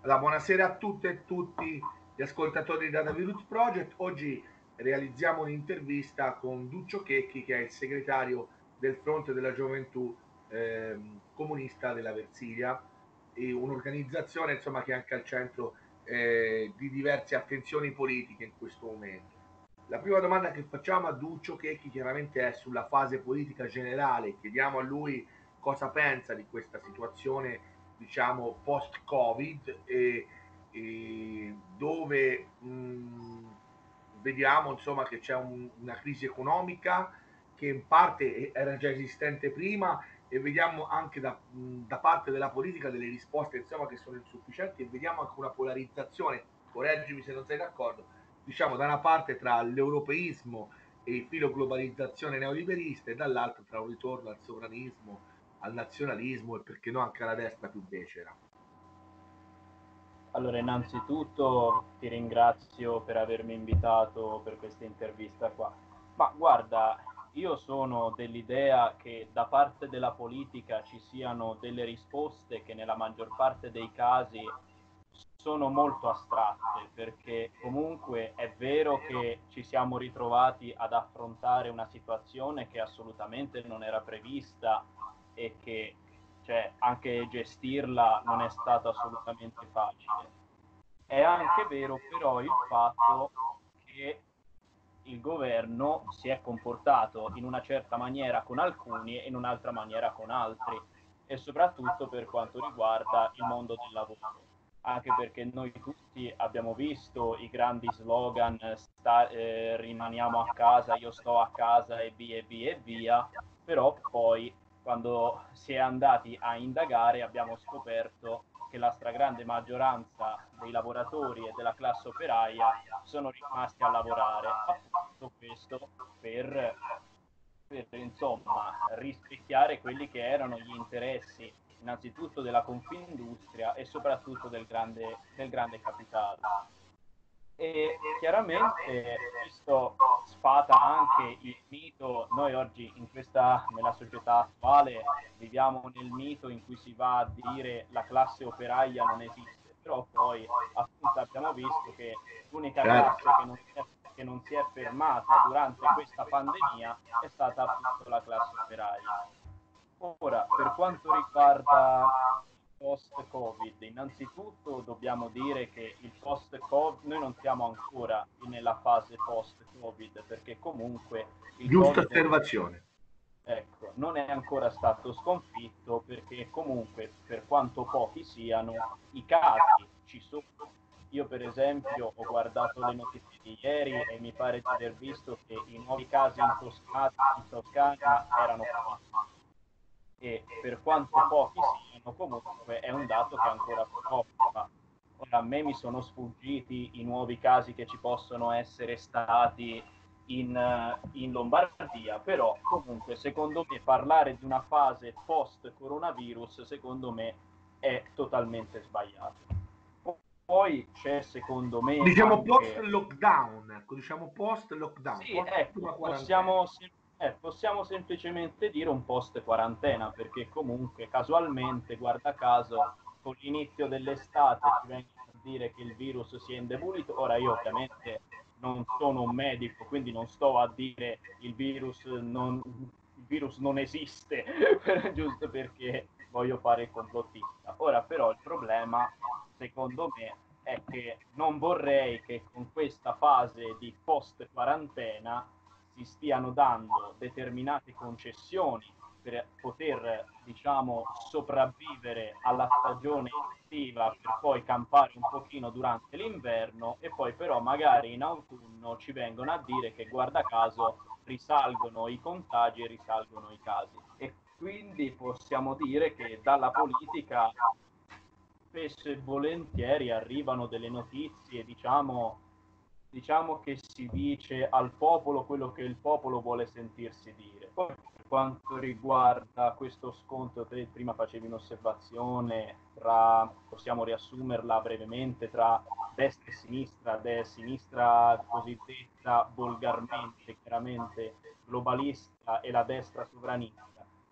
Allora, buonasera a tutte e tutti gli ascoltatori di Data Virus Project. Oggi realizziamo un'intervista con Duccio Checchi, che è il segretario del Fronte della Gioventù Comunista della Versilia, e un'organizzazione insomma, che è anche al centro di diverse attenzioni politiche in questo momento. La prima domanda che facciamo a Duccio Checchi chiaramente è sulla fase politica generale. Chiediamo a lui cosa pensa di questa situazione, diciamo, post-Covid, e dove vediamo insomma che c'è una crisi economica che in parte era già esistente prima, e vediamo anche da parte della politica delle risposte insomma che sono insufficienti, e vediamo anche una polarizzazione, correggimi se non sei d'accordo, diciamo da una parte tra l'europeismo e il filo globalizzazione neoliberista, e dall'altra tra un ritorno al sovranismo, al nazionalismo e perché no anche alla destra più becera. Allora, innanzitutto ti ringrazio per avermi invitato per questa intervista qua. Ma guarda, io sono dell'idea che da parte della politica ci siano delle risposte che nella maggior parte dei casi sono molto astratte, perché comunque è vero che ci siamo ritrovati ad affrontare una situazione che assolutamente non era prevista e che cioè, anche gestirla non è stato assolutamente facile. È anche vero però il fatto che il governo si è comportato in una certa maniera con alcuni e in un'altra maniera con altri, e soprattutto per quanto riguarda il mondo del lavoro. Anche perché noi tutti abbiamo visto i grandi slogan, rimaniamo a casa, io sto a casa e via e via e via, però poi quando si è andati a indagare abbiamo scoperto che la stragrande maggioranza dei lavoratori e della classe operaia sono rimasti a lavorare, appunto questo per, per insomma rispecchiare quelli che erano gli interessi innanzitutto della Confindustria e soprattutto del grande capitale. E chiaramente questo sfata anche il mito. Noi oggi nella società attuale viviamo nel mito in cui si va a dire la classe operaia non esiste, però poi appunto abbiamo visto che l'unica Certo. classe che non si è fermata durante questa pandemia è stata appunto la classe operaia. Ora, per quanto riguarda il post-Covid, innanzitutto dobbiamo dire che il post-Covid, noi non siamo ancora nella fase post-Covid, perché comunque il Giusta Covid osservazione. ecco, non è ancora stato sconfitto, perché comunque, per quanto pochi siano, i casi ci sono. Io per esempio ho guardato le notizie di ieri e mi pare di aver visto che i nuovi casi in Toscana erano 4, e per quanto pochi siano, comunque è un dato che ancora preoccupa. Ora, a me mi sono sfuggiti i nuovi casi che ci possono essere stati in Lombardia, però comunque secondo me parlare di una fase post-coronavirus, secondo me, è totalmente sbagliato. Poi c'è secondo me Diciamo post anche lockdown, ecco, diciamo post lockdown, sì, post ecco, prima quarantena. possiamo semplicemente dire un post quarantena, perché comunque casualmente, guarda caso, con l'inizio dell'estate ci vengono a dire che il virus si è indebolito. Ora io ovviamente non sono un medico, quindi non sto a dire il virus non esiste, giusto perché voglio fare il complottista. Ora però il problema, secondo me, è che non vorrei che con questa fase di post quarantena si stiano dando determinate concessioni per poter, diciamo, sopravvivere alla stagione estiva, per poi campare un pochino durante l'inverno, e poi però magari in autunno ci vengono a dire che guarda caso risalgono i contagi e risalgono i casi. E quindi possiamo dire che dalla politica spesso e volentieri arrivano delle notizie, diciamo che si dice al popolo quello che il popolo vuole sentirsi dire. Poi, per quanto riguarda questo scontro, te prima facevi un'osservazione possiamo riassumerla brevemente, tra destra e sinistra, sinistra cosiddetta volgarmente, chiaramente globalista, e la destra sovranista. Il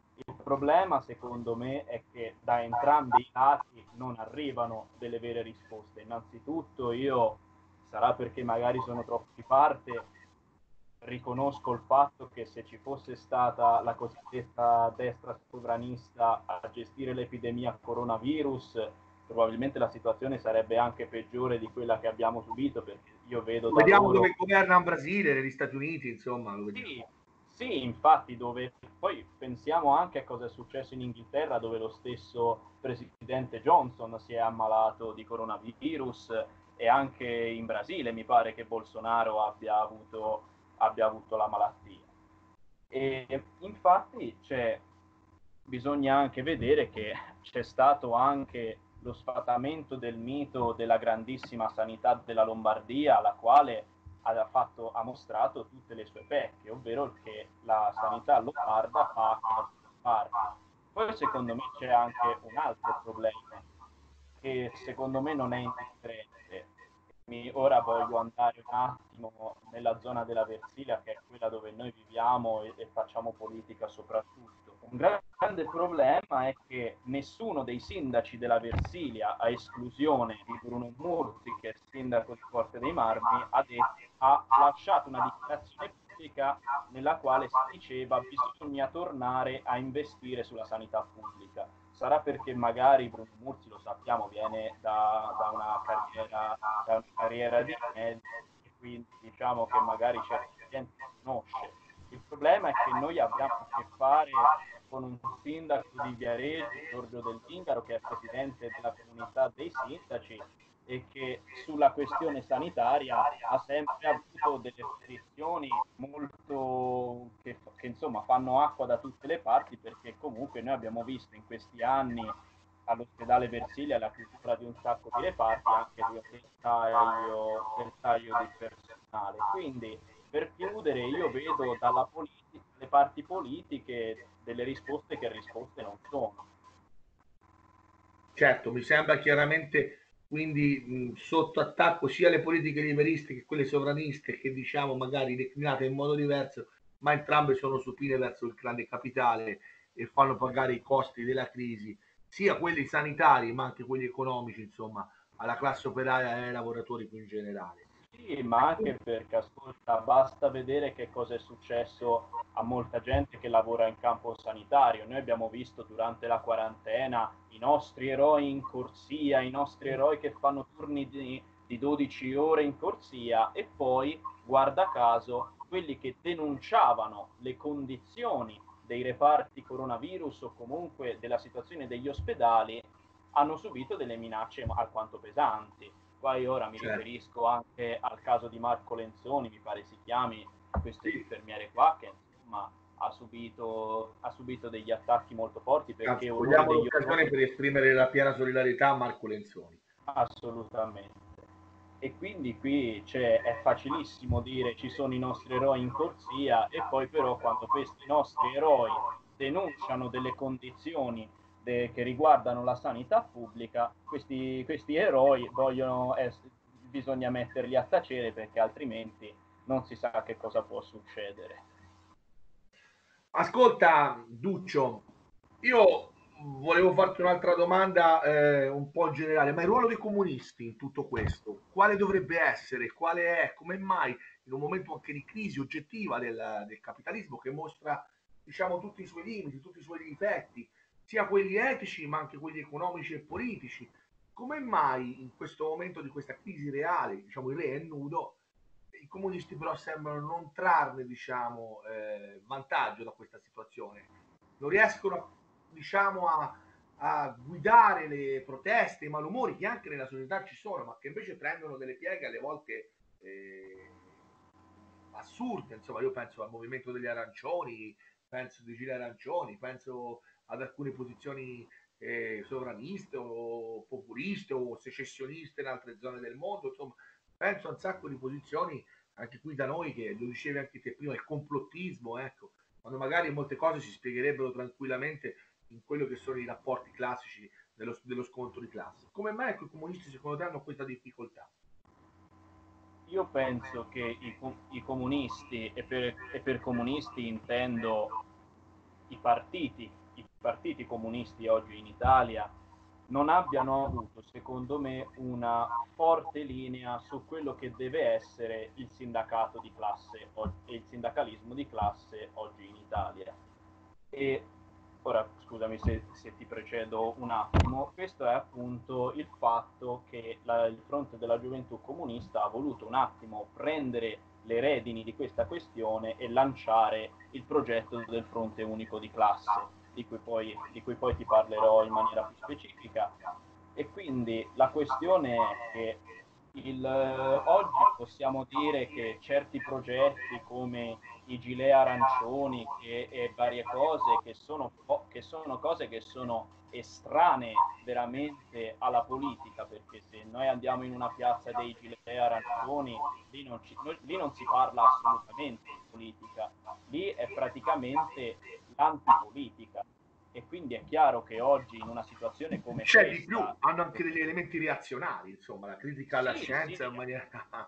problema, secondo me, è che da entrambi i lati non arrivano delle vere risposte. Innanzitutto io, sarà perché magari sono troppo di parte, riconosco il fatto che se ci fosse stata la cosiddetta destra sovranista a gestire l'epidemia coronavirus, probabilmente la situazione sarebbe anche peggiore di quella che abbiamo subito, perché io vedo Lo da vediamo loro. dove governa in Brasile, negli Stati Uniti, insomma, lo vediamo. Sì, sì, infatti, dove poi pensiamo anche a cosa è successo in Inghilterra, dove lo stesso presidente Johnson si è ammalato di coronavirus, e anche in Brasile mi pare che Bolsonaro abbia avuto la malattia. E infatti bisogna anche vedere che c'è stato anche lo sfatamento del mito della grandissima sanità della Lombardia, la quale ha mostrato tutte le sue pecche, ovvero che la sanità lombarda fa acqua da tutte le parti. Poi secondo me c'è anche un altro problema che secondo me non è indifferente. Ora voglio andare un attimo nella zona della Versilia, che è quella dove noi viviamo e facciamo politica soprattutto. Un grande problema è che nessuno dei sindaci della Versilia, a esclusione di Bruno Murzi, che è il sindaco di Forte dei Marmi, ha lasciato una dichiarazione pubblica nella quale si diceva bisogna tornare a investire sulla sanità pubblica. Sarà perché magari Bruno Murzi, lo sappiamo, viene da una carriera di medico, e quindi diciamo che magari certi gente conosce. Il problema è che noi abbiamo a che fare con un sindaco di Viareggio, Giorgio Del Zingaro, che è presidente della comunità dei sindaci e che sulla questione sanitaria ha sempre avuto delle posizioni molto che insomma fanno acqua da tutte le parti, perché comunque noi abbiamo visto in questi anni all'ospedale Versilia la chiusura di un sacco di reparti, anche del taglio di personale. Quindi per chiudere io vedo dalle parti politiche delle risposte che risposte non sono. Certo, mi sembra chiaramente quindi sotto attacco sia le politiche liberiste che quelle sovraniste, che diciamo magari declinate in modo diverso, ma entrambe sono supine verso il grande capitale e fanno pagare i costi della crisi, sia quelli sanitari ma anche quelli economici, insomma, alla classe operaia e ai lavoratori più in generale. Sì, ma anche perché, ascolta, basta vedere che cosa è successo a molta gente che lavora in campo sanitario. Noi abbiamo visto durante la quarantena i nostri eroi in corsia, i nostri eroi che fanno turni di 12 ore in corsia, e poi, guarda caso, quelli che denunciavano le condizioni dei reparti coronavirus o comunque della situazione degli ospedali hanno subito delle minacce alquanto pesanti. Qua io ora mi Certo. riferisco anche al caso di Marco Lenzoni, mi pare si chiami, questo Sì. infermiere qua, che insomma ha subito degli attacchi molto forti, perché Anzi, orrore cogliamo degli l'occasione orrori. per esprimere la piena solidarietà a Marco Lenzoni. Assolutamente. E quindi qui è facilissimo dire ci sono i nostri eroi in corsia, e poi però quando questi nostri eroi denunciano delle condizioni che riguardano la sanità pubblica, questi eroi bisogna metterli a tacere, perché altrimenti non si sa che cosa può succedere. Ascolta, Duccio, io volevo farti un'altra domanda un po' generale, ma il ruolo dei comunisti in tutto questo, quale dovrebbe essere? Quale è? Come mai in un momento anche di crisi oggettiva del capitalismo che mostra, diciamo, tutti i suoi limiti, tutti i suoi difetti, sia quelli etici ma anche quelli economici e politici, come mai in questo momento di questa crisi reale, diciamo il re è nudo, i comunisti però sembrano non trarne, diciamo, vantaggio da questa situazione. Non riescono, diciamo, a guidare le proteste, i malumori che anche nella società ci sono, ma che invece prendono delle pieghe alle volte assurde. Insomma, io penso al movimento degli arancioni, penso di Gile Arancioni, penso ad alcune posizioni sovraniste o populiste o secessioniste in altre zone del mondo. Insomma, penso a un sacco di posizioni anche qui da noi, che lo dicevi anche te prima, il complottismo, ecco, quando magari molte cose si spiegherebbero tranquillamente in quello che sono i rapporti classici dello scontro di classe. Come mai i comunisti secondo te hanno questa difficoltà? Io penso che i comunisti, e per comunisti intendo i partiti, partiti comunisti oggi in Italia non abbiano avuto, secondo me, una forte linea su quello che deve essere il sindacato di classe e il sindacalismo di classe oggi in Italia. E ora, scusami se ti precedo un attimo, questo è appunto il fatto che il Fronte della Gioventù Comunista ha voluto un attimo prendere le redini di questa questione e lanciare il progetto del Fronte Unico di Classe, di cui poi ti parlerò in maniera più specifica. E quindi la questione è che oggi possiamo dire che certi progetti come i gilet arancioni e varie cose che sono cose che sono estranee veramente alla politica, perché se noi andiamo in una piazza dei gilet arancioni, lì non si parla assolutamente di politica, lì è praticamente l'antipolitica. E quindi è chiaro che oggi in una situazione come C'è di più, questa, hanno anche degli elementi reazionari, insomma, la critica alla sì, sì, scienza in maniera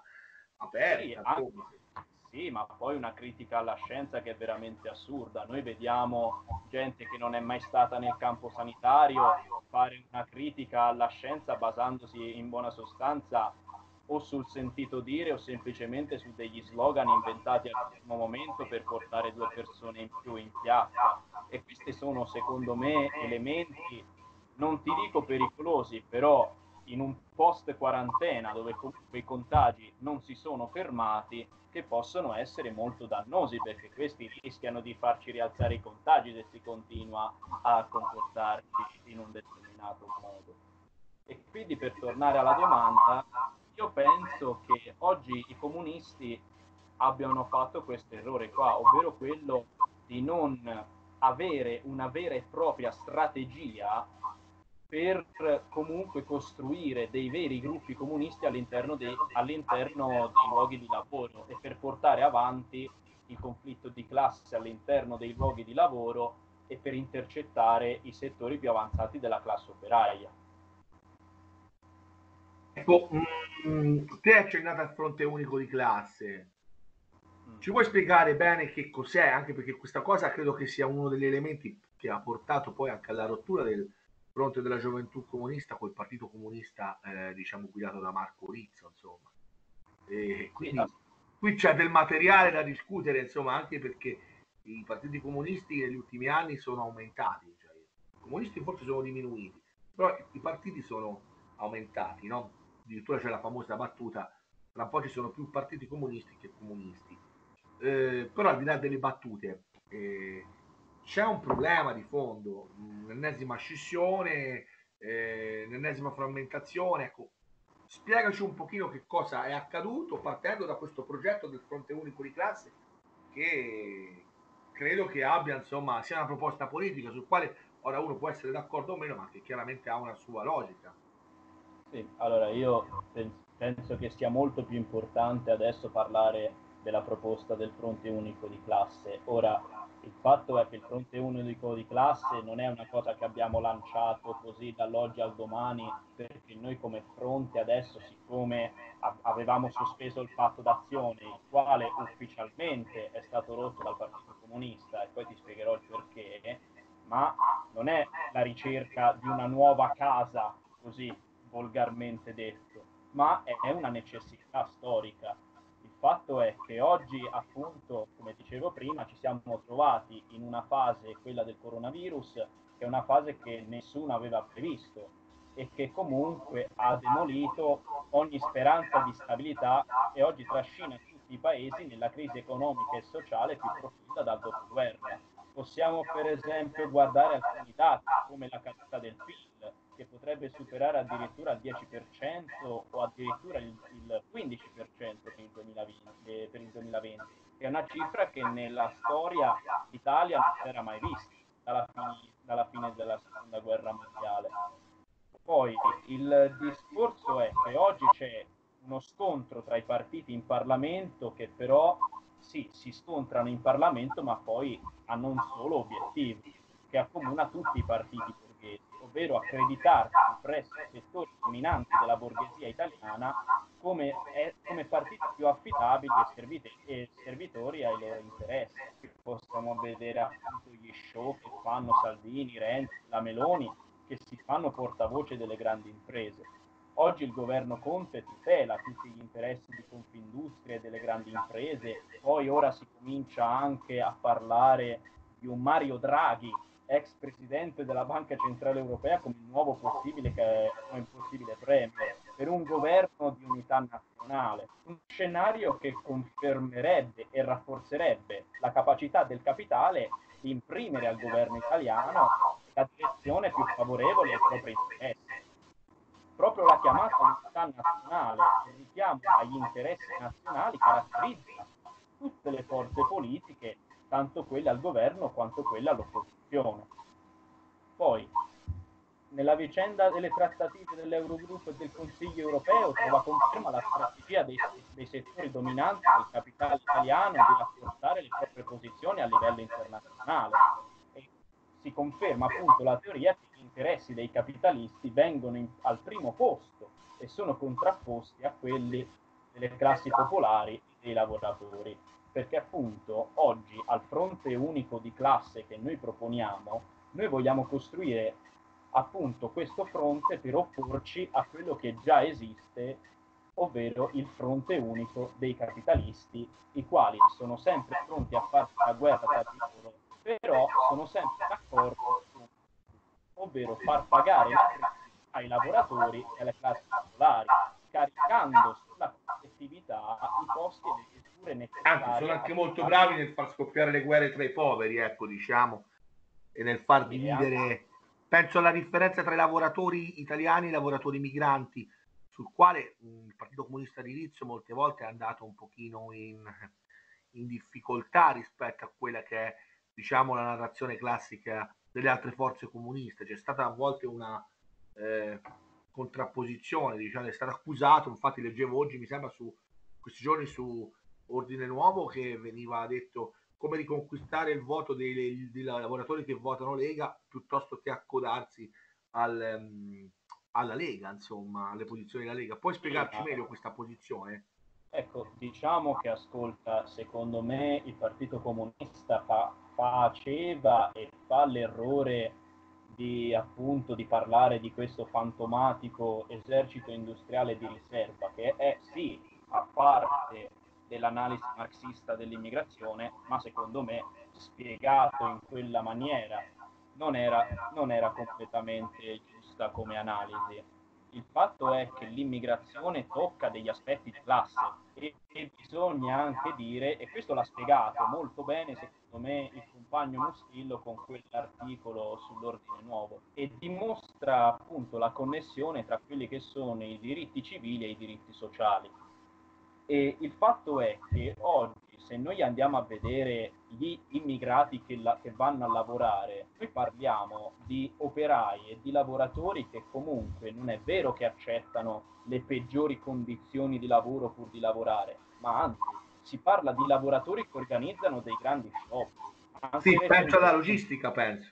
sì, aperta, insomma. sì, ma poi una critica alla scienza che è veramente assurda. Noi vediamo gente che non è mai stata nel campo sanitario fare una critica alla scienza basandosi in buona sostanza o sul sentito dire o semplicemente su degli slogan inventati all'ultimo momento per portare due persone in più in piazza. E questi sono, secondo me, elementi, non ti dico pericolosi, però in un post quarantena dove comunque i contagi non si sono fermati, che possono essere molto dannosi, perché questi rischiano di farci rialzare i contagi se si continua a comportarci in un determinato modo. E quindi, per tornare alla domanda, io penso che oggi i comunisti abbiano fatto questo errore qua, ovvero quello di non avere una vera e propria strategia per comunque costruire dei veri gruppi comunisti all'interno dei luoghi di lavoro e per portare avanti il conflitto di classe all'interno dei luoghi di lavoro e per intercettare i settori più avanzati della classe operaia. Ecco, te hai accennato al fronte unico di classe. Ci vuoi spiegare bene che cos'è? Anche perché questa cosa credo che sia uno degli elementi che ha portato poi anche alla rottura del fronte della gioventù comunista col partito comunista, diciamo, guidato da Marco Rizzo, insomma. E Sì, quindi qui c'è del materiale da discutere, insomma, anche perché i partiti comunisti negli ultimi anni sono aumentati, cioè, i comunisti forse sono diminuiti, però i partiti sono aumentati, no? Addirittura c'è la famosa battuta, tra un po' ci sono più partiti comunisti che comunisti. Però al di là delle battute, c'è un problema di fondo, l'ennesima scissione, l'ennesima frammentazione. Ecco, spiegaci un pochino che cosa è accaduto partendo da questo progetto del fronte unico di classe che credo che abbia, insomma, sia una proposta politica sul quale ora uno può essere d'accordo o meno, ma che chiaramente ha una sua logica. sì, allora io penso che sia molto più importante adesso parlare della proposta del fronte unico di classe. Ora, il fatto è che il fronte unico di classe non è una cosa che abbiamo lanciato così dall'oggi al domani, perché noi come fronte adesso, siccome avevamo sospeso il patto d'azione, il quale ufficialmente è stato rotto dal Partito Comunista, e poi ti spiegherò il perché, ma non è la ricerca di una nuova casa, così volgarmente detto, ma è una necessità storica. Il fatto è che oggi, appunto, come dicevo prima, ci siamo trovati in una fase, quella del coronavirus, che è una fase che nessuno aveva previsto e che comunque ha demolito ogni speranza di stabilità e oggi trascina tutti i paesi nella crisi economica e sociale più profonda dal dopoguerra. Possiamo per esempio guardare alcuni dati come la caduta del PIL, che potrebbe superare addirittura il 10% o addirittura il 15% per il 2020, che è una cifra che nella storia d'Italia non si era mai vista dalla fine della seconda guerra mondiale. Poi il discorso è che oggi c'è uno scontro tra i partiti in Parlamento che però sì, si scontrano in Parlamento, ma poi hanno un solo obiettivo che accomuna tutti i partiti borghesi, ovvero accreditarsi presso i settori dominanti della borghesia italiana come partiti più affidabili e servitori ai loro interessi. Possiamo vedere appunto gli show che fanno Salvini, Renzi, la Meloni, che si fanno portavoce delle grandi imprese. Oggi il governo Conte tutela tutti gli interessi di Confindustria e delle grandi imprese, poi ora si comincia anche a parlare di un Mario Draghi, ex presidente della Banca Centrale Europea, come il nuovo possibile premier per un governo di unità nazionale, un scenario che confermerebbe e rafforzerebbe la capacità del capitale di imprimere al governo italiano la direzione più favorevole ai propri interessi. Proprio la chiamata all'unità nazionale e il richiamo agli interessi nazionali caratterizza tutte le forze politiche, tanto quelle al governo quanto quelle all'opposizione. Poi, nella vicenda delle trattative dell'Eurogruppo e del Consiglio europeo trova conferma la strategia dei settori dominanti del capitale italiano di rafforzare le proprie posizioni a livello internazionale. E si conferma appunto la teoria che gli interessi dei capitalisti vengono al primo posto e sono contrapposti a quelli delle classi popolari e dei lavoratori. Perché appunto oggi al fronte unico di classe che noi proponiamo, noi vogliamo costruire appunto questo fronte per opporci a quello che già esiste, ovvero il fronte unico dei capitalisti, i quali sono sempre pronti a fare la guerra tra di loro, però sono sempre d'accordo su, ovvero far pagare la crisi ai lavoratori e alle classi popolari, caricando sulla collettività i costi e le misure Anzi, necessarie. sono anche molto bravi nel far scoppiare le guerre tra i poveri, ecco, diciamo, e nel far dividere. Penso alla differenza tra i lavoratori italiani e i lavoratori migranti, sul quale il Partito Comunista di Rizzo molte volte è andato un pochino in difficoltà rispetto a quella che è, diciamo, la narrazione classica delle altre forze comuniste. C'è stata a volte una eh, contrapposizione, diciamo, è stato accusato, infatti leggevo oggi, mi sembra, su questi giorni su Ordine Nuovo, che veniva detto come riconquistare il voto dei lavoratori che votano Lega piuttosto che accodarsi alla Lega, insomma, alle posizioni della Lega. Puoi spiegarci meglio questa posizione? Ecco, diciamo che ascolta, secondo me il Partito Comunista faceva e fa l'errore di appunto di parlare di questo fantomatico esercito industriale di riserva, che è sì a parte dell'analisi marxista dell'immigrazione, ma secondo me spiegato in quella maniera non era completamente giusta come analisi. Il fatto è che l'immigrazione tocca degli aspetti di classe e bisogna anche dire, e questo l'ha spiegato molto bene secondo me il compagno Mustillo con quell'articolo sull'ordine nuovo, e dimostra appunto la connessione tra quelli che sono i diritti civili e i diritti sociali. E il fatto è che oggi, se noi andiamo a vedere gli immigrati che vanno a lavorare, noi parliamo di operai e di lavoratori che comunque non è vero che accettano le peggiori condizioni di lavoro pur di lavorare, ma anzi si parla di lavoratori che organizzano dei grandi scioperi. Sì, Anche penso alla recentemente. logistica, penso.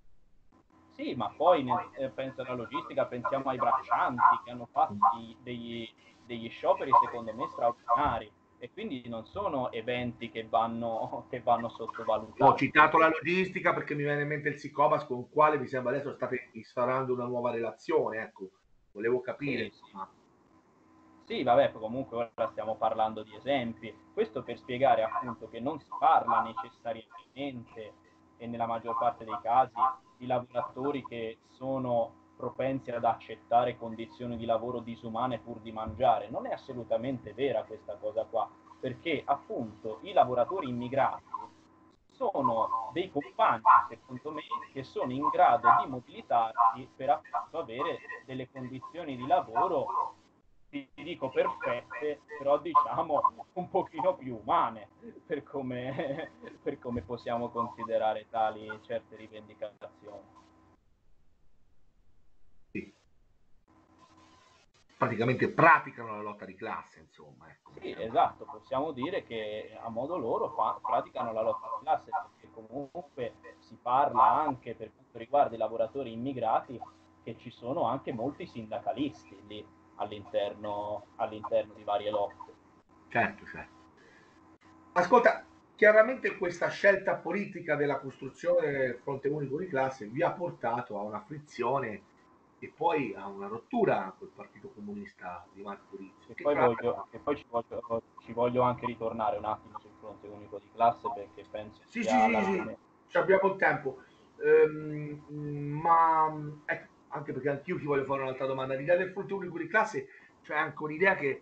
Sì, ma poi penso alla logistica, pensiamo ai braccianti che hanno fatto degli scioperi secondo me straordinari, e quindi non sono eventi che vanno Ho sottovalutati. citato la logistica perché mi viene in mente il Sicobas con il quale mi sembra adesso state instaurando una nuova relazione, ecco, volevo capire, Sì, sì. insomma. Sì, vabbè, comunque ora stiamo parlando di esempi. Questo per spiegare appunto che non si parla necessariamente, e nella maggior parte dei casi, di lavoratori che sono propensi ad accettare condizioni di lavoro disumane pur di mangiare. Non è assolutamente vera questa cosa qua, perché appunto i lavoratori immigrati sono dei compagni, secondo me, che sono in grado di mobilitarsi per appunto avere delle condizioni di lavoro, ti dico perfette, però diciamo un pochino più umane per come possiamo considerare tali certe rivendicazioni. Sì. Praticamente praticano la lotta di classe, insomma, ecco, mi Sì, sembra. esatto, possiamo dire che a modo loro praticano la lotta di classe, perché comunque si parla anche per quanto riguarda i lavoratori immigrati che ci sono anche molti sindacalisti lì. all'interno di varie lotte. Certo, certo. Ascolta, chiaramente questa scelta politica della costruzione del fronte unico di classe vi ha portato a una frizione e poi a una rottura col Partito Comunista di Marco Rizzo, E che poi, tra l'altro... ci voglio anche ritornare un attimo sul fronte unico di classe perché penso Sì, sì, sia sì, sì, l'argomento. ci abbiamo il tempo. Ma ecco, anche perché anch'io ti voglio fare un'altra domanda. L'idea del fronte unico di classe, cioè anche un'idea che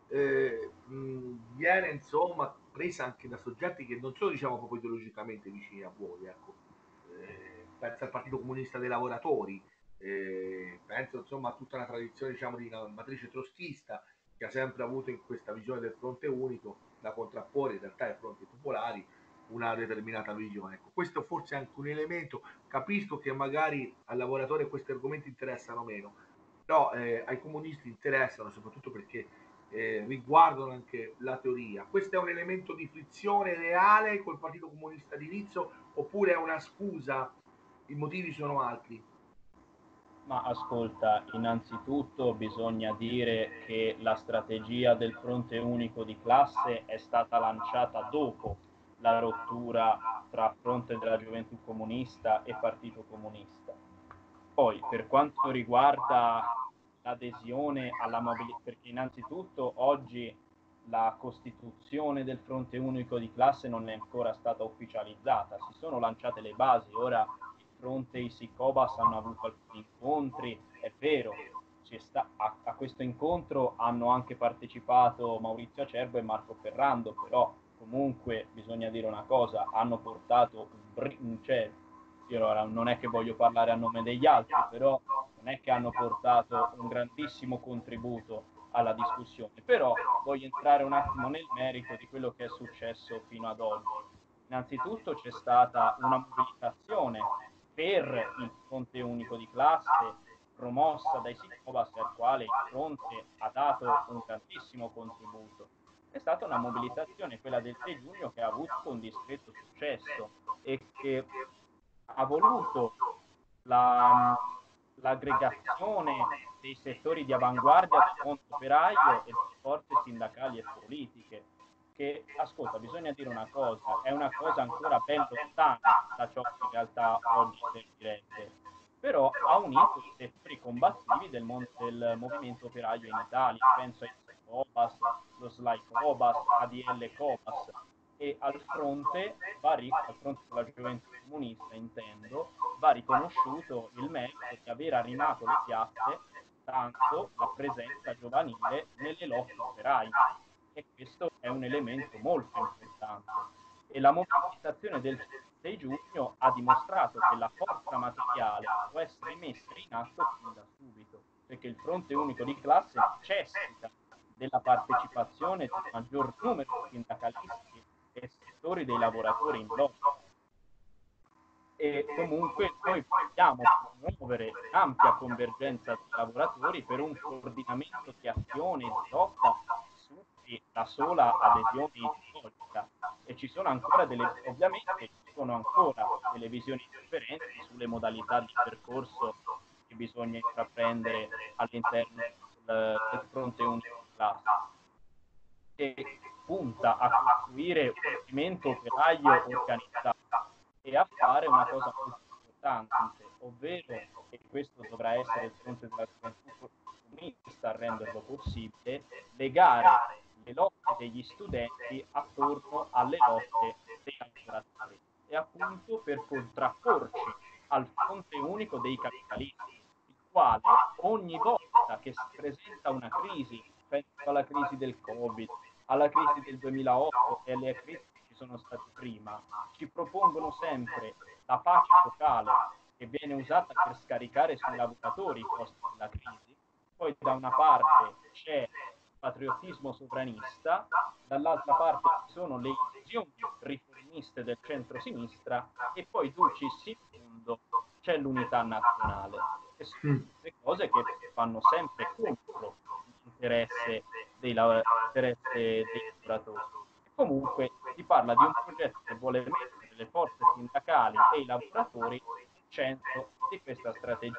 viene insomma presa anche da soggetti che non sono diciamo proprio ideologicamente vicini a voi, ecco. Penso al Partito Comunista dei Lavoratori, penso insomma a tutta una tradizione diciamo di una matrice trotskista che ha sempre avuto in questa visione del fronte unico da contrapporre in realtà ai fronti popolari una determinata visione. Ecco, questo forse è anche un elemento, capisco che magari al lavoratore questi argomenti interessano meno, però ai comunisti interessano soprattutto perché riguardano anche la teoria. Questo è un elemento di frizione reale col Partito Comunista di Rizzo oppure è una scusa? I motivi sono altri. Ma ascolta, innanzitutto bisogna dire che la strategia del fronte unico di classe è stata lanciata dopo la rottura tra fronte della gioventù comunista e partito comunista. Poi, per quanto riguarda l'adesione alla mobilità, perché innanzitutto oggi la costituzione del fronte unico di classe non è ancora stata ufficializzata, si sono lanciate le basi, ora il fronte e i Sicobas hanno avuto alcuni incontri, è vero, a questo incontro hanno anche partecipato Maurizio Acerbo e Marco Ferrando, però comunque bisogna dire una cosa, hanno portato cioè, io ora non è che voglio parlare a nome degli altri, però non è che hanno portato un grandissimo contributo alla discussione, però voglio entrare un attimo nel merito di quello che è successo fino ad oggi. Innanzitutto c'è stata una mobilitazione per il fronte unico di classe promossa dai Sicobas al quale il fronte ha dato un grandissimo contributo. È stata una mobilitazione, quella del 6 giugno, che ha avuto un discreto successo e che ha voluto l'aggregazione dei settori di avanguardia del mondo operaio e delle forze sindacali e politiche, che, ascolta, bisogna dire una cosa, è una cosa ancora ben lontana da ciò che in realtà oggi servirebbe, però ha unito i settori combattivi del movimento operaio in Italia, penso ai Cobas, lo SLAI Cobas, ADL Cobas, e al fronte della gioventù comunista, intendo, va riconosciuto il merito di aver animato le piazze tanto la presenza giovanile nelle lotte operaie e questo è un elemento molto importante. E la mobilitazione del 6 giugno ha dimostrato che la forza materiale può essere messa in atto fin da subito, perché il fronte unico di classe necessita della partecipazione di un maggior numero di sindacalisti e settori dei lavoratori in lotta. E comunque noi vogliamo promuovere un'ampia convergenza dei lavoratori per un coordinamento di azione e di lotta su la sola adesione ideologica. E ci sono ancora ovviamente ci sono ancora delle visioni differenti sulle modalità di percorso che bisogna intraprendere all'interno del fronte unico di classe, che punta a costruire un movimento operaio organizzato e a fare una cosa molto importante, ovvero, e questo dovrà essere il fronte della gioventù comunista a renderlo possibile, legare le lotte degli studenti attorno alle lotte dei lavoratori e appunto per contrapporci al fronte unico dei capitalisti, il quale ogni volta che si presenta una crisi, penso alla crisi del Covid, alla crisi del 2008 e alle crisi che ci sono state prima, ci propongono sempre la pace sociale che viene usata per scaricare sui lavoratori i costi della crisi, poi da una parte c'è il patriottismo sovranista, dall'altra parte ci sono le illusioni riformiste del centro-sinistra e poi dulcis in fondo c'è l'unità nazionale. E sono queste cose che fanno sempre contro l'interesse dei lavoratori. E comunque si parla di un progetto che vuole mettere le forze sindacali e i lavoratori al centro di questa strategia.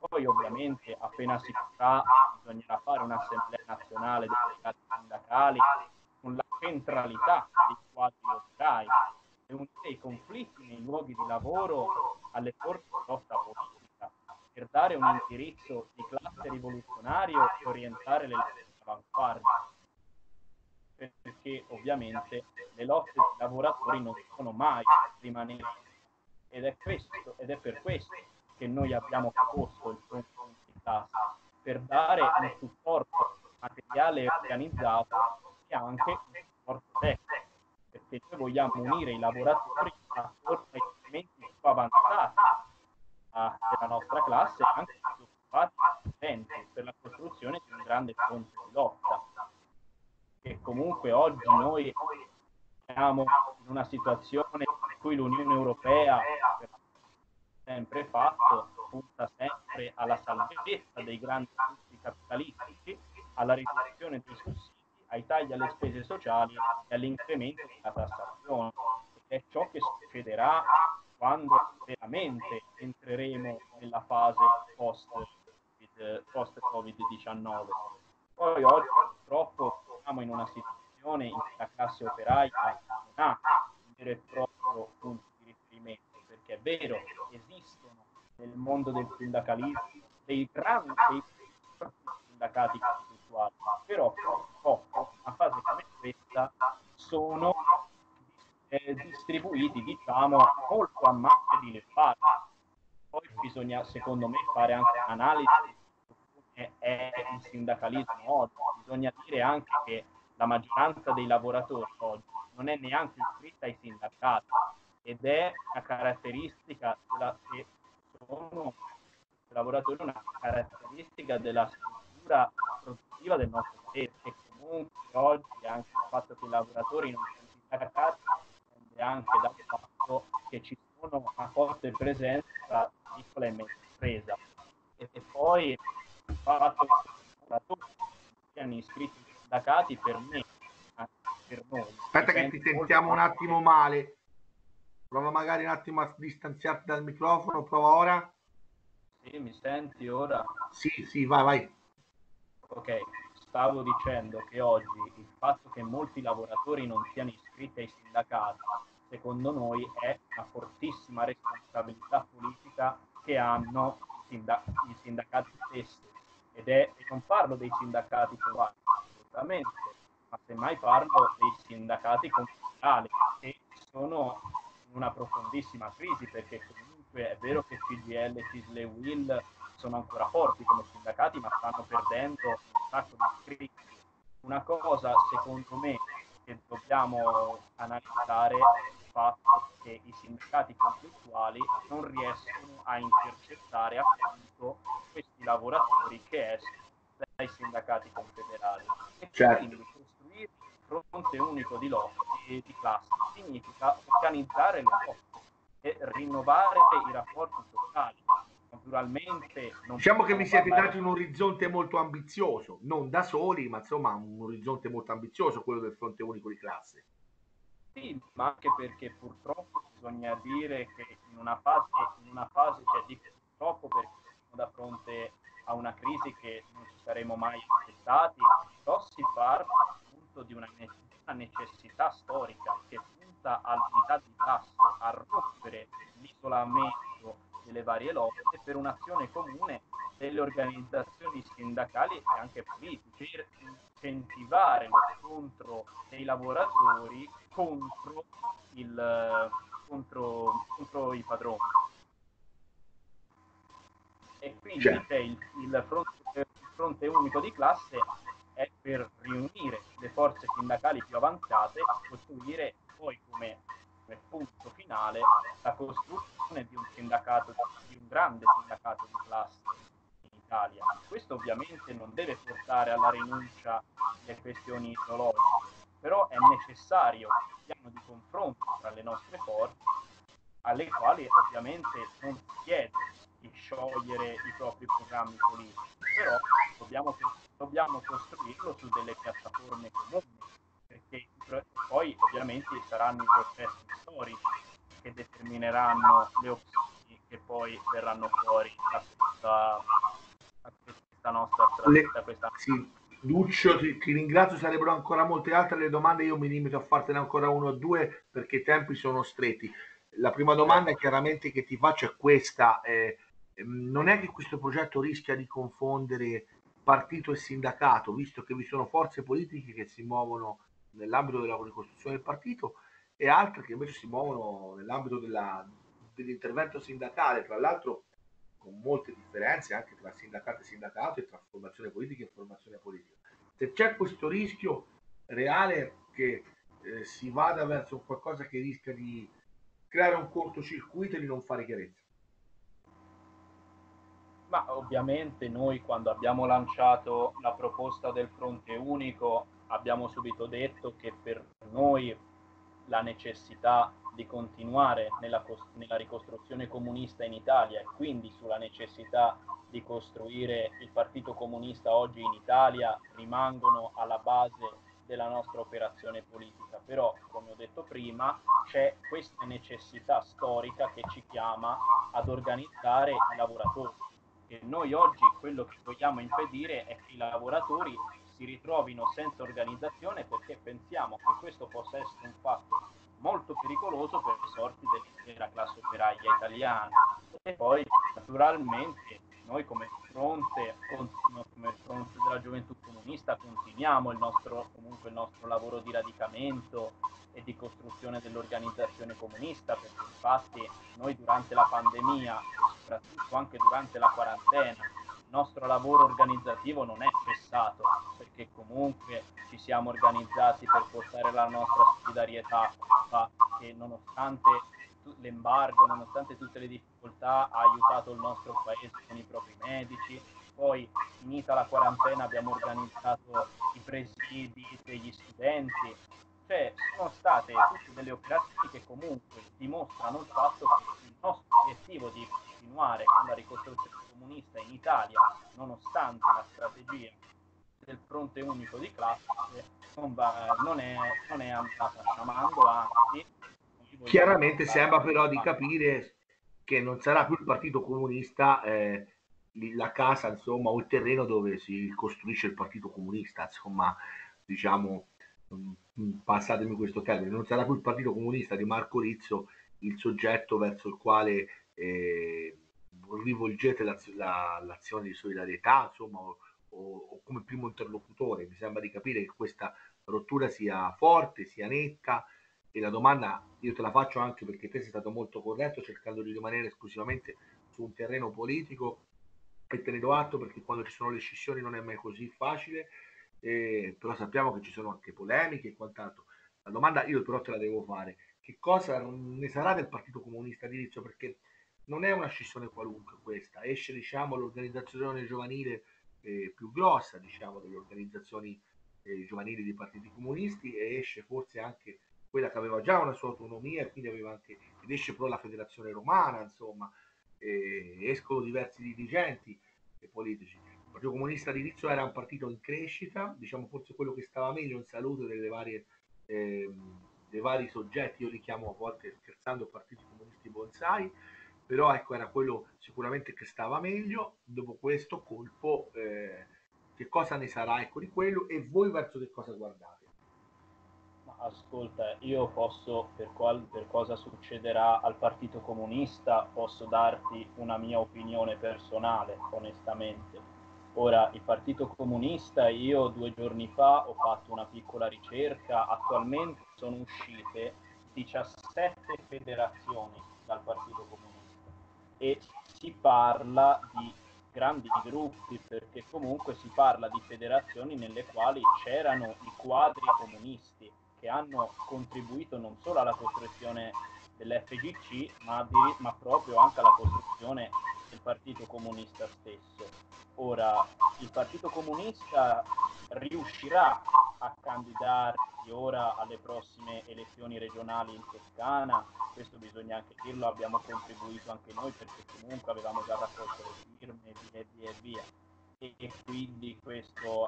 Poi ovviamente appena si potrà bisognerà fare un'assemblea nazionale dei legati sindacali con la centralità dei quadri operai e unire i conflitti nei luoghi di lavoro alle forze di lotta politica per dare un indirizzo di classe rivoluzionario e orientare le lotte all'avanguardia, perché ovviamente le lotte dei lavoratori non sono mai rimanenti, ed è per questo che noi abbiamo proposto il fronte unico di classe, per dare un supporto materiale e organizzato e anche un supporto tecnico, perché noi vogliamo unire i lavoratori attorno ai strumenti più avanzati della nostra classe e anche più occupati presenti per la costruzione di un grande fronte di lotta. Che comunque oggi noi siamo in una situazione in cui l'Unione Europea, per sempre fatto, punta sempre alla salvezza dei grandi gruppi capitalistici, alla riduzione dei sussidi, ai tagli alle spese sociali e all'incremento della tassazione. Ed è ciò che succederà quando veramente entreremo nella fase post-Covid-19. Poi oggi purtroppo siamo in una situazione in cui la classe operaia non ha un vero e proprio punto di riferimento, perché è vero, esistono nel mondo del sindacalismo dei grandi sindacati conflittuali, però purtroppo in una fase come questa sono distribuiti, diciamo, molto a macchia di leopardo. Poi bisogna, secondo me, fare anche un'analisi su come è il sindacalismo oggi. Bisogna dire anche che la maggioranza dei lavoratori oggi non è neanche iscritta ai sindacati, ed è una caratteristica che sono lavoratori, una caratteristica della struttura produttiva del nostro paese, e comunque oggi anche il fatto che i lavoratori non siano sindacati dipende anche dal fatto che ci sono una forte presenza di piccola e media impresa, e poi il fatto che i lavoratori siano iscritti ai sindacati, per me, anche per noi, Aspetta che ti sentiamo un attimo male. Prova magari un attimo a distanziarti dal microfono, prova ora. Sì, mi senti ora? Sì, vai. Ok, stavo dicendo che oggi il fatto che molti lavoratori non siano iscritti ai sindacati, secondo noi, è una fortissima responsabilità politica che hanno i sindacati stessi. E non parlo dei sindacati privati, assolutamente, ma semmai parlo dei sindacati confederali, che sono in una profondissima crisi, perché comunque è vero che CGIL, CISL e UIL sono ancora forti come sindacati, ma stanno perdendo un sacco di iscritti. Una cosa, secondo me, che dobbiamo analizzare è il fatto che i sindacati conflittuali non riescono a intercettare appunto questi lavoratori che escono dai sindacati confederali. E Certo. quindi costruire il fronte unico di lotta di classe significa organizzare le lotte e rinnovare i rapporti sociali. Naturalmente non Diciamo che vi possiamo siete parlare. dati un orizzonte molto ambizioso, non da soli, ma insomma un orizzonte molto ambizioso, quello del fronte unico di classe. Sì, ma anche perché purtroppo bisogna dire che in una fase, cioè dico purtroppo perché siamo da fronte a una crisi che non ci saremmo mai aspettati, però si parla appunto di una necessità storica che punta all'unità di classe, a rompere l'isolamento delle varie lotte per un'azione comune delle organizzazioni sindacali e anche politiche, per incentivare lo scontro dei lavoratori contro i padroni. E quindi Certo. c'è il fronte unico di classe è per riunire le forze sindacali più avanzate e costruire poi come punto finale la costruzione di un grande sindacato di classe in Italia. Questo ovviamente non deve portare alla rinuncia delle questioni ideologiche, però è necessario un piano di confronto tra le nostre forze, alle quali ovviamente non si chiede di sciogliere i propri programmi politici, però dobbiamo costruirlo su delle piattaforme comuni, perché poi ovviamente saranno i processi storici che determineranno le opzioni che che poi verranno fuori a questa nostra strategia. Sì, Duccio, ti ringrazio, sarebbero ancora molte altre le domande, io mi limito a fartene ancora uno o due perché i tempi sono stretti. La prima domanda chiaramente che ti faccio è questa, non è che questo progetto rischia di confondere partito e sindacato, visto che vi sono forze politiche che si muovono nell'ambito della ricostruzione del partito e altre che invece si muovono nell'ambito dell'intervento sindacale, tra l'altro con molte differenze anche tra sindacato e sindacato e tra formazione politica e formazione politica. Se c'è questo rischio reale che si vada verso qualcosa che rischia di creare un cortocircuito e di non fare chiarezza. Ma ovviamente noi quando abbiamo lanciato la proposta del fronte unico abbiamo subito detto che per noi la necessità di continuare nella ricostruzione comunista in Italia e quindi sulla necessità di costruire il Partito Comunista oggi in Italia rimangono alla base della nostra operazione politica. Però, come ho detto prima, c'è questa necessità storica che ci chiama ad organizzare i lavoratori. E noi oggi quello che vogliamo impedire è che i lavoratori si ritrovino senza organizzazione perché pensiamo che questo possa essere un fatto molto pericoloso per le sorti dell'intera classe operaia italiana. E poi naturalmente noi come fronte della gioventù comunista continuiamo il nostro lavoro di radicamento e di costruzione dell'organizzazione comunista, perché infatti noi durante la pandemia e soprattutto anche durante la quarantena il nostro lavoro organizzativo non è cessato, perché comunque ci siamo organizzati per portare la nostra solidarietà che nonostante l'embargo, nonostante tutte le difficoltà, ha aiutato il nostro paese con i propri medici. Poi, finita la quarantena, abbiamo organizzato i presidi degli studenti. Cioè, sono state tutte delle operazioni che comunque dimostrano il fatto che il nostro obiettivo di continuare con la ricostruzione comunista in Italia, nonostante la strategia del fronte unico di classe, non è andata sciamando, anzi. Chiaramente sembra però di capire che non sarà più il Partito Comunista la casa, insomma, o il terreno dove si costruisce il Partito Comunista, insomma, diciamo, passatemi questo termine, non sarà più il Partito Comunista di Marco Rizzo il soggetto verso il quale rivolgete l'azione di solidarietà, insomma, o come primo interlocutore. Mi sembra di capire che questa rottura sia forte, sia netta, e la domanda io te la faccio anche perché te sei stato molto corretto cercando di rimanere esclusivamente su un terreno politico e te ne do atto perché quando ci sono le scissioni non è mai così facile, però sappiamo che ci sono anche polemiche e quant'altro. La domanda io però te la devo fare: che cosa ne sarà del Partito Comunista di Rizzo? Perché non è una scissione qualunque questa, esce diciamo l'organizzazione giovanile più grossa diciamo delle organizzazioni giovanili dei partiti comunisti e esce forse anche quella che aveva già una sua autonomia e quindi aveva anche, ed esce però la federazione romana, insomma, escono diversi dirigenti politici. Il Partito Comunista di Rizzo era un partito in crescita, diciamo forse quello che stava meglio in salute dei vari soggetti, io li chiamo a volte scherzando partiti comunisti bonsai, però ecco era quello sicuramente che stava meglio. Dopo questo colpo, che cosa ne sarà ecco di quello e voi verso che cosa guardate? Ascolta, io posso, per cosa succederà al Partito Comunista, posso darti una mia opinione personale, onestamente. Ora, il Partito Comunista, io 2 giorni fa ho fatto una piccola ricerca, attualmente sono uscite 17 federazioni dal Partito Comunista e si parla di grandi gruppi perché comunque si parla di federazioni nelle quali c'erano i quadri comunisti che hanno contribuito non solo alla costruzione dell'FGC ma proprio anche alla costruzione del Partito Comunista stesso. Ora, il Partito Comunista riuscirà a candidarsi ora alle prossime elezioni regionali in Toscana? Questo bisogna anche dirlo, abbiamo contribuito anche noi perché comunque avevamo già raccolto le firme e via e via. E quindi questo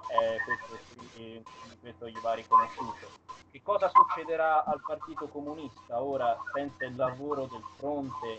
gli va riconosciuto. Che cosa succederà al Partito Comunista ora senza il lavoro del fronte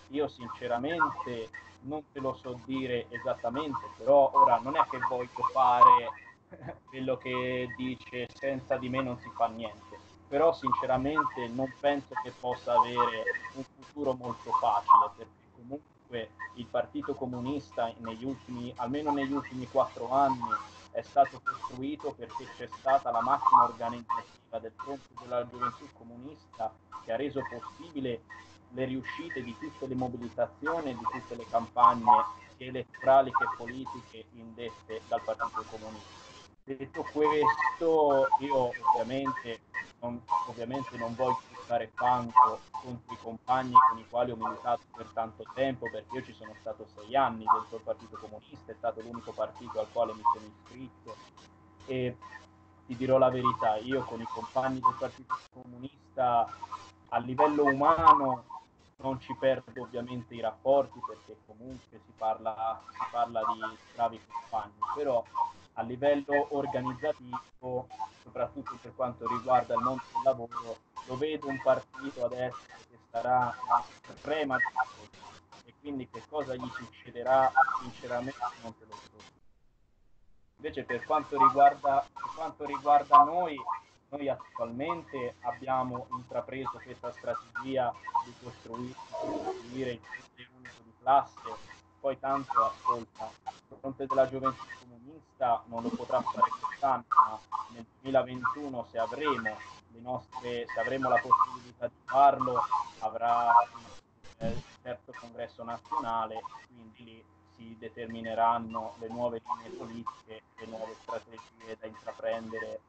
io sinceramente non te lo so dire esattamente, però ora non è che voglio fare quello che dice senza di me non si fa niente, però sinceramente non penso che possa avere un futuro molto facile, perché comunque il Partito Comunista almeno negli ultimi 4 anni, è stato costruito perché c'è stata la macchina organizzativa del Fronte della Gioventù Comunista che ha reso possibile le riuscite di tutte le mobilitazioni e di tutte le campagne sia elettorali che politiche indette dal Partito Comunista. Detto questo, io ovviamente non voglio buttare fango contro i compagni con i quali ho militato per tanto tempo, perché io ci sono stato 6 anni dentro il Partito Comunista, è stato l'unico partito al quale mi sono iscritto e ti dirò la verità, io con i compagni del Partito Comunista a livello umano non ci perdo ovviamente i rapporti perché comunque si parla di bravi compagni, però a livello organizzativo, soprattutto per quanto riguarda il mondo del lavoro, lo vedo un partito adesso che sarà in estrema difficoltà e quindi che cosa gli succederà sinceramente non te lo so. Invece per quanto riguarda noi attualmente abbiamo intrapreso questa strategia di costruire il fronte unico di classe, poi tanto ascolta, il fronte della gioventù comunista non lo potrà fare quest'anno, ma nel 2021 se avremo la possibilità di farlo, avrà il terzo congresso nazionale e quindi lì si determineranno le nuove linee politiche, le nuove strategie da intraprendere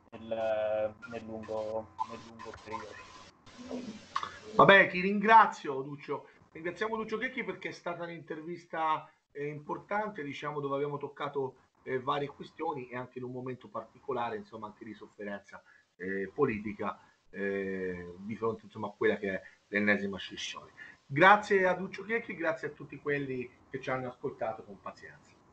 nel lungo periodo. Vabbè, ti ringrazio Duccio, ringraziamo Duccio Checchi perché è stata un'intervista importante, diciamo, dove abbiamo toccato varie questioni e anche in un momento particolare, insomma, anche di sofferenza politica di fronte, insomma, a quella che è l'ennesima scissione. Grazie a Duccio Checchi, grazie a tutti quelli che ci hanno ascoltato con pazienza.